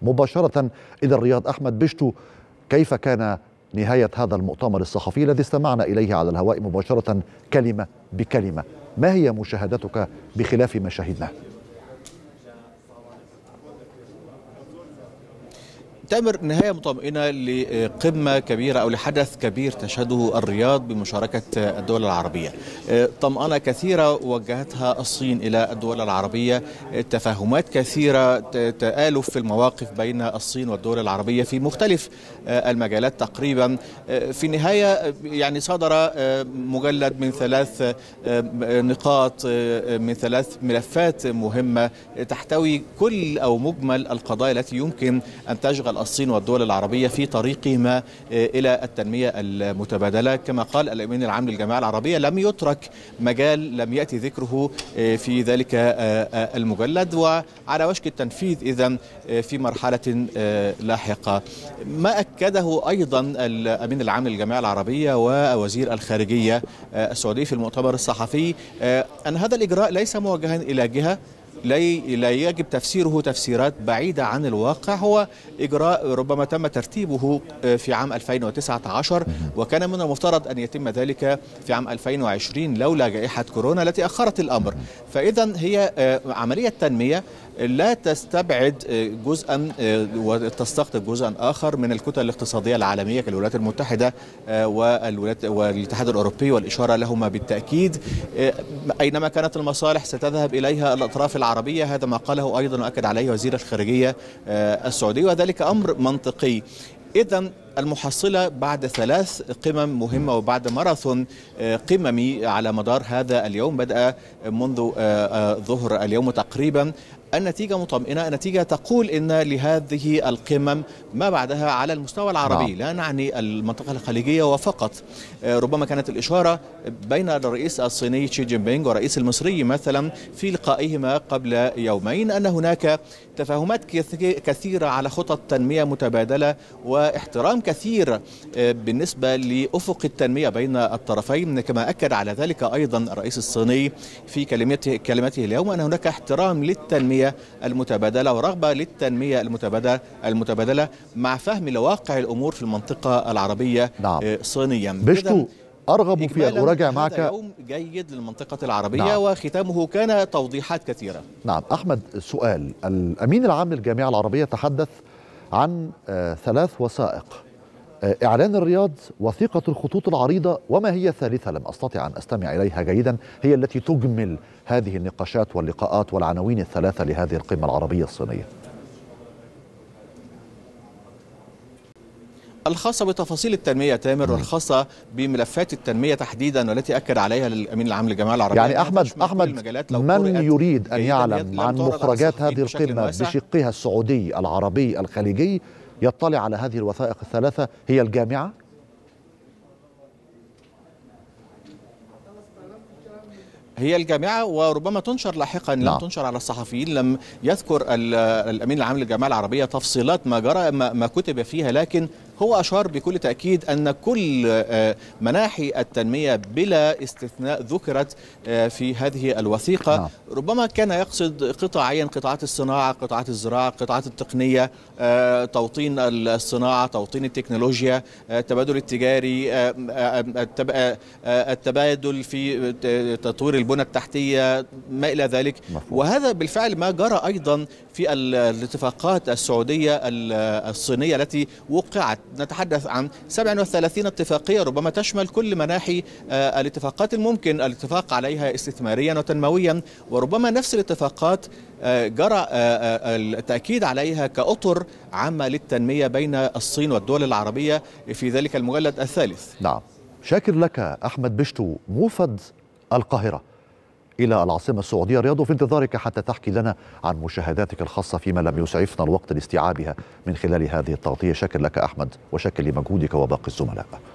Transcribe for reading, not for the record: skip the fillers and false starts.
مباشرة إلى الرياض. أحمد بشتو، كيف كان نهاية هذا المؤتمر الصحفي الذي استمعنا إليه على الهواء مباشرة كلمة بكلمة؟ ما هي مشاهدتك بخلاف ما شاهدناه؟ تامر، نهاية مطمئنة لقمة كبيرة أو لحدث كبير تشهده الرياض بمشاركة الدول العربية. طمأنة كثيرة وجهتها الصين إلى الدول العربية، تفاهمات كثيرة، تآلف في المواقف بين الصين والدول العربية في مختلف المجالات تقريبا. في النهاية يعني صدر مجلد من 3 نقاط، من 3 ملفات مهمة تحتوي كل أو مجمل القضايا التي يمكن أن تشغل الصين والدول العربية في طريقهما إلى التنمية المتبادلة. كما قال الأمين العام للجمعية العربية، لم يترك مجال لم يأتي ذكره في ذلك المجلد، وعلى وشك التنفيذ إذن في مرحلة لاحقة. ما أكده أيضا الأمين العام للجمعية العربية ووزير الخارجية السعودي في المؤتمر الصحفي أن هذا الإجراء ليس موجها إلى جهة، لا يجب تفسيره تفسيرات بعيدة عن الواقع. هو إجراء ربما تم ترتيبه في عام 2019، وكان من المفترض أن يتم ذلك في عام 2020 لولا جائحة كورونا التي أخرت الأمر. فإذا هي عملية تنمية لا تستبعد جزءا وتستقطب جزءا آخر من الكتل الاقتصادية العالمية كالولايات المتحدة والاتحاد الأوروبي، والإشارة لهما بالتأكيد. أينما كانت المصالح ستذهب إليها الأطراف العربية، هذا ما قاله أيضا وأكد عليه وزير الخارجية السعودي، وذلك أمر منطقي. إذن المحصلة بعد 3 قمم مهمة وبعد ماراثون قممي على مدار هذا اليوم بدأ منذ ظهر اليوم تقريبا، النتيجة مطمئنة. النتيجة تقول إن لهذه القمم ما بعدها على المستوى العربي، لا نعني المنطقة الخليجية وفقط. ربما كانت الإشارة بين الرئيس الصيني شي جين بينغ والرئيس المصري مثلا في لقائهما قبل يومين أن هناك تفاهمات كثيرة على خطط تنمية متبادلة واحترام كثير بالنسبة لأفق التنمية بين الطرفين. كما أكد على ذلك أيضا الرئيس الصيني في كلمته اليوم أن هناك احترام للتنمية المتبادلة ورغبة للتنمية المتبادلة مع فهم لواقع الأمور في المنطقة العربية. صينيا. بشتو، أرغب في أن أراجع معك. هذا يوم جيد للمنطقة العربية. وختامه كان توضيحات كثيرة. نعم أحمد، سؤال. الأمين العام للجامعة العربية تحدث عن 3 وثائق: إعلان الرياض، وثيقة الخطوط العريضة، وما هي الثالثة لم أستطع أن أستمع إليها جيدا، هي التي تجمل هذه النقاشات واللقاءات والعناوين ال3 لهذه القمة العربية الصينية. الخاصة بتفاصيل التنمية تامر، والخاصة بملفات التنمية تحديدا والتي أكد عليها الأمين العام للجمعية العربية. يعني أحمد من يريد أن يعلم عن مخرجات هذه القمة بشقها السعودي العربي الخليجي يطلع على هذه الوثائق ال3. هي الجامعة؟ هي الجامعة، وربما تنشر لاحقا. لم تنشر على الصحفيين. لم يذكر الأمين العام للجمعية العربية تفصيلات ما جرى ما كتب فيها، لكن هو أشار بكل تأكيد أن كل مناحي التنمية بلا استثناء ذكرت في هذه الوثيقة. ربما كان يقصد قطاعيا: قطاعات الصناعة، قطاعات الزراعة، قطاعات التقنية، توطين الصناعة، توطين التكنولوجيا، التبادل التجاري، التبادل في تطوير البنى التحتية، ما إلى ذلك. وهذا بالفعل ما جرى أيضا في الاتفاقات السعودية الصينية التي وقعت. نتحدث عن 37 اتفاقية ربما تشمل كل مناحي الاتفاقات الممكن الاتفاق عليها استثماريا وتنمويا، وربما نفس الاتفاقات جرى التأكيد عليها كأطر عامة للتنمية بين الصين والدول العربية في ذلك المجلد الثالث. نعم، شاكر لك أحمد بشتو، موفد القاهرة إلى العاصمة السعودية الرياض، وفي انتظارك حتى تحكي لنا عن مشاهداتك الخاصة فيما لم يسعفنا الوقت لاستيعابها من خلال هذه التغطية. شاكر لك أحمد، وشاكر لمجهودك وباقي الزملاء.